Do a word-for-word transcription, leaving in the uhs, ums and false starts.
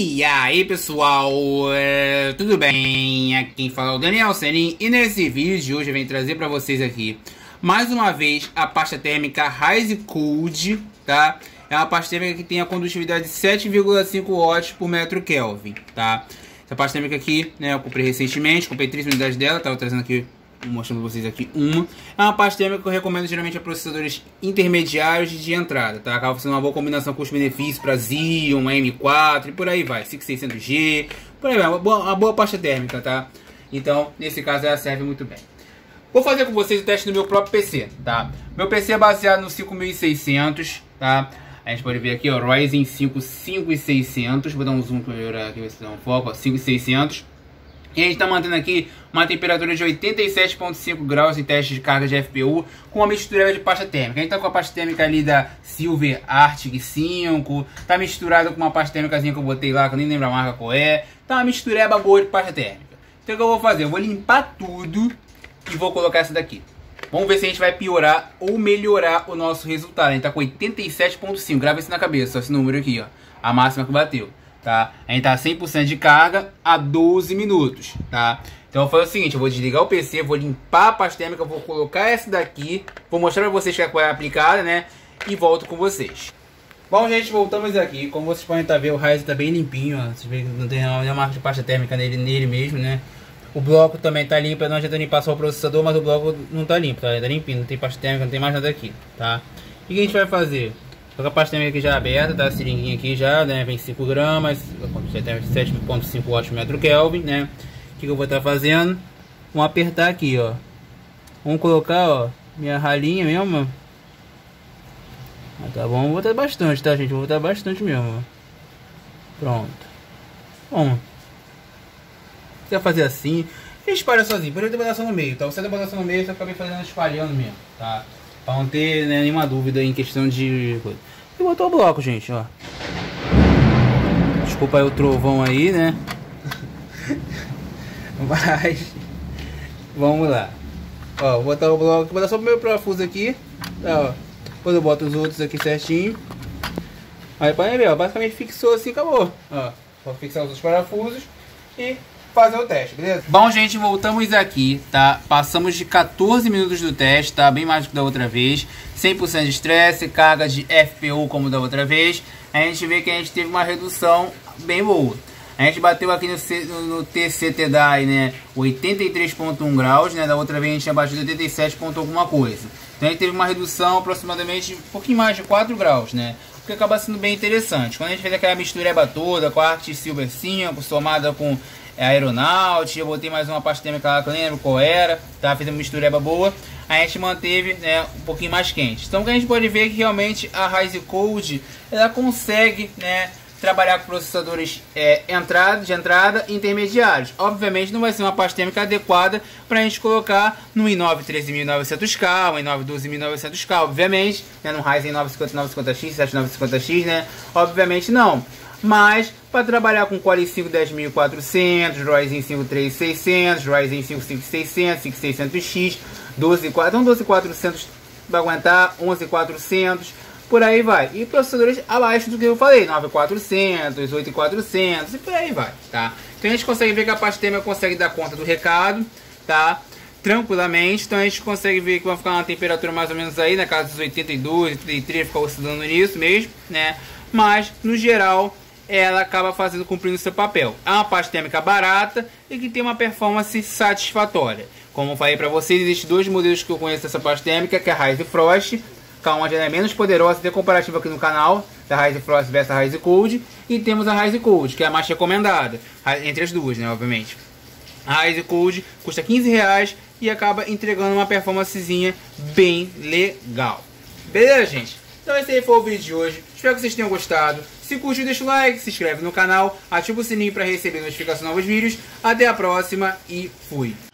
E aí pessoal, é, tudo bem? Aqui quem fala é o Daniel Senin e nesse vídeo de hoje eu venho trazer para vocês aqui mais uma vez a pasta térmica Rise Cold, tá? É uma pasta térmica que tem a condutividade de sete vírgula cinco watts por metro Kelvin, tá? Essa pasta térmica aqui, né, eu comprei recentemente, comprei três unidades dela, tava trazendo aqui, mostrando pra vocês aqui uma. É uma pasta térmica que eu recomendo geralmente a processadores intermediários de entrada, tá? Acaba sendo uma boa combinação custo-benefício para Xeon, M quatro e por aí vai, cinco mil e seiscentos G, por aí vai, uma boa, uma boa pasta térmica, tá? Então, nesse caso ela serve muito bem. Vou fazer com vocês o teste no meu próprio P C, tá? Meu P C é baseado no cinco mil e seiscentos, tá? A gente pode ver aqui, ó, Ryzen cinco cinco mil e seiscentos, vou dar um zoom para melhorar aqui, ver se dá um foco, ó, cinco mil e seiscentos. E a gente está mantendo aqui uma temperatura de oitenta e sete vírgula cinco graus em teste de carga de F P U com uma mistura de pasta térmica. A gente está com a pasta térmica ali da Silver Arctic cinco, tá misturada com uma pasta térmicazinha que eu botei lá, que eu nem lembro a marca qual é. Tá uma mistureba boa de pasta térmica. Então o que eu vou fazer? Eu vou limpar tudo e vou colocar essa daqui. Vamos ver se a gente vai piorar ou melhorar o nosso resultado. A gente está com oitenta e sete vírgula cinco, grava isso na cabeça, esse número aqui, ó, a máxima que bateu. Tá? A gente tá cem por cento de carga a doze minutos, tá? Então eu vou fazer o seguinte, eu vou desligar o P C, vou limpar a pasta térmica, vou colocar essa daqui, vou mostrar pra vocês que é aplicada, né? E volto com vocês. Bom, gente, voltamos aqui. Como vocês podem estar vendo, o Ryzen tá bem limpinho, ó. Vocês veem que não tem nenhuma marca de pasta térmica nele, nele mesmo, né? O bloco também tá limpo, não adianta limpar só o processador, mas o bloco não tá limpo, tá? Tá limpinho, não tem pasta térmica, não tem mais nada aqui, tá? O que a gente vai fazer? Tô com a pasta térmica aqui já aberta, tá? A seringuinha aqui já, né? Vem cinco gramas, sete vírgula cinco watts por metro Kelvin, né? O que, que eu vou estar tá fazendo? Vamos apertar aqui, ó. Vamos colocar, ó, minha ralinha mesmo. Ah, tá bom, vou botar bastante, tá, gente? Vou botar bastante mesmo, ó. Pronto. Bom. Você vai fazer assim. E espalha sozinho, por exemplo, botar só no meio, tá? Você botar só no meio, você vai ficar fazendo espalhando mesmo, tá? Pra não ter, né, nenhuma dúvida em questão de coisa. E botou o bloco, gente, ó. Desculpa aí o trovão aí, né? Mas vamos lá. Ó, vou botar o bloco, vou botar só o meu parafuso aqui. Tá, ó. Depois eu boto os outros aqui certinho. Aí pode ver, ó, basicamente fixou assim, acabou. Ó, vou fixar os outros parafusos e fazer o teste, beleza? Bom, gente, voltamos aqui, tá? Passamos de quatorze minutos do teste, tá? Bem mais do que da outra vez. cem por cento de estresse, carga de F P U como da outra vez. A gente vê que a gente teve uma redução bem boa. A gente bateu aqui no, C, no, no T C T D A I, né, oitenta e três vírgula um graus, né? Da outra vez a gente tinha batido oitenta e sete ponto alguma coisa. Então a gente teve uma redução aproximadamente um pouquinho mais de quatro graus, né? O que acaba sendo bem interessante. Quando a gente fez aquela mistureba toda com a Arctic Silver cinco, somada com a Aeronaut, eu botei mais uma pasta térmica lá que eu nem lembro qual era, tá? Fiz uma mistureba boa, a gente manteve, né, um pouquinho mais quente. Então o que a gente pode ver é que realmente a Rise Cold, ela consegue, né, trabalhar com processadores é, entrada, de entrada intermediários. Obviamente não vai ser uma pasta térmica adequada para a gente colocar no i nove treze mil e novecentos K, ou i nove doze mil e novecentos K, obviamente, né, no Ryzen nove cinquenta, nove cinquenta X, sete nove cinquenta X, né, obviamente não. Mas para trabalhar com Core i cinco dez mil e quatrocentos, Ryzen cinco treze mil e seiscentos, Ryzen cinco cinco mil e seiscentos, cinco mil e seiscentos X, doze mil e quatrocentos vai aguentar, onze mil e quatrocentos, por aí vai. E processadores abaixo do que eu falei, nove mil e quatrocentos, oito mil e quatrocentos e por aí vai, tá? Então a gente consegue ver que a pasta térmica consegue dar conta do recado, tá? Tranquilamente, então a gente consegue ver que vai ficar uma temperatura mais ou menos aí, na casa dos oitenta e dois, oitenta e três, ficar oscilando nisso mesmo, né? Mas, no geral, ela acaba fazendo, cumprindo seu papel. É uma pasta térmica barata e que tem uma performance satisfatória. Como eu falei para vocês, existem dois modelos que eu conheço dessa pasta térmica, que é a Rise Frost, que uma já é menos poderosa, tem comparativo aqui no canal, da Rise Frost versus a Rise Cold, e temos a Rise Cold, que é a mais recomendada, entre as duas, né, obviamente. A Rise Cold custa quinze reais e acaba entregando uma performancezinha bem legal. Beleza, gente? Então esse aí foi o vídeo de hoje, espero que vocês tenham gostado. Se curtiu, deixa o like, se inscreve no canal, ativa o sininho para receber notificação de novos vídeos. Até a próxima e fui!